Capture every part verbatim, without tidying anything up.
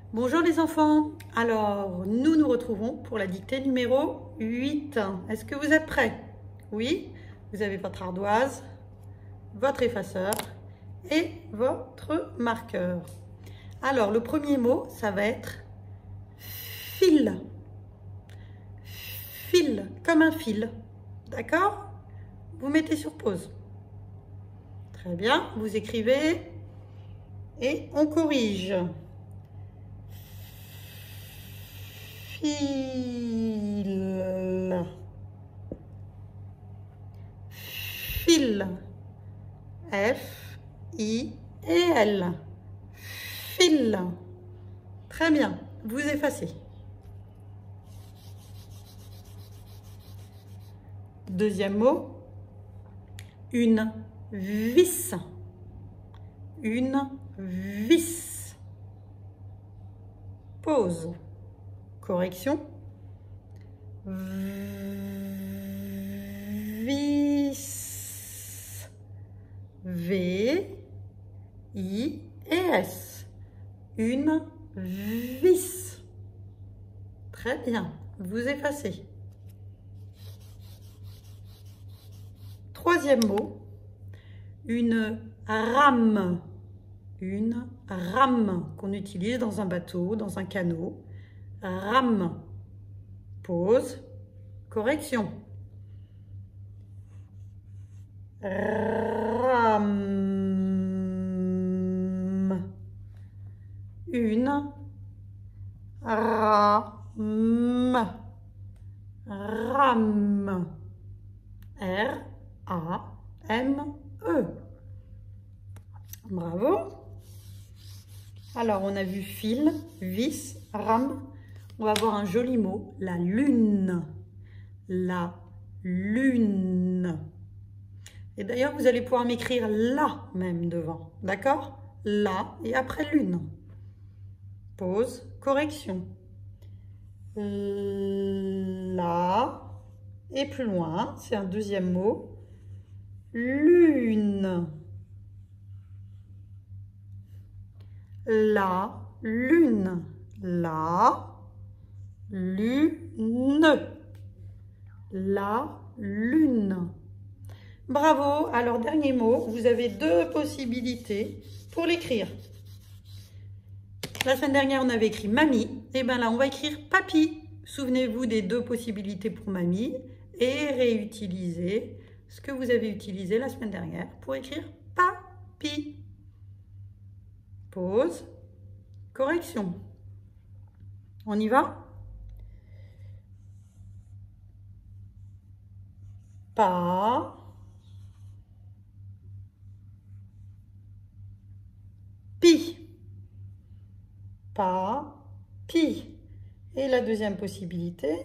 Bonjour les enfants, alors nous nous retrouvons pour la dictée numéro huit. Est-ce que vous êtes prêts? Oui, vous avez votre ardoise, votre effaceur et votre marqueur. Alors le premier mot, ça va être fil. Fil, comme un fil, d'accord? Vous mettez sur pause. Très bien, vous écrivez et on corrige. Fil. Fil. F I et L. Fil. Très bien. Vous effacez. Deuxième mot. Une vis. Une vis. Pause. Correction. Vis. V I et S. Une vis. Très bien. Vous effacez. Troisième mot. Une rame. Une rame qu'on utilise dans un bateau, dans un canot. Rame. Pause. Correction. Rame. Une rame. Rame. R A M E. Bravo. Alors, on a vu fil, vis, rame. On va voir un joli mot, la lune. La lune. Et d'ailleurs, vous allez pouvoir m'écrire la même devant. D'accord? La et après lune. Pause, correction. La et plus loin, c'est un deuxième mot. Lune. La lune. La lune. La lune. Bravo. Alors, dernier mot, vous avez deux possibilités pour l'écrire. La semaine dernière, on avait écrit mamie. Et bien là, on va écrire papy. Souvenez-vous des deux possibilités pour mamie et réutilisez ce que vous avez utilisé la semaine dernière pour écrire papy. Pause. Correction. On y va? Pas. Pi. Pas. Pi. Et la deuxième possibilité.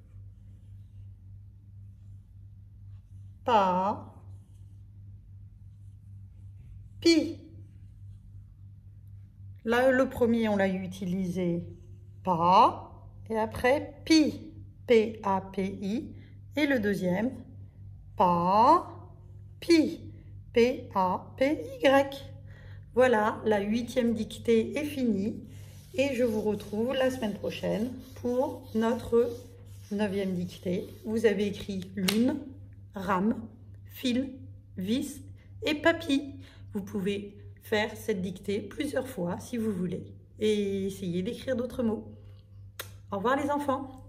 Pas. Pi. Là, le premier, on l'a utilisé pas. Et après, pi. P A P I. Et le deuxième, pas. Pi. P A P Y. Voilà, la huitième dictée est finie. Et je vous retrouve la semaine prochaine pour notre neuvième dictée. Vous avez écrit lune, rame, fil, vis et papy. Vous pouvez faire cette dictée plusieurs fois si vous voulez et essayer d'écrire d'autres mots. Au revoir les enfants.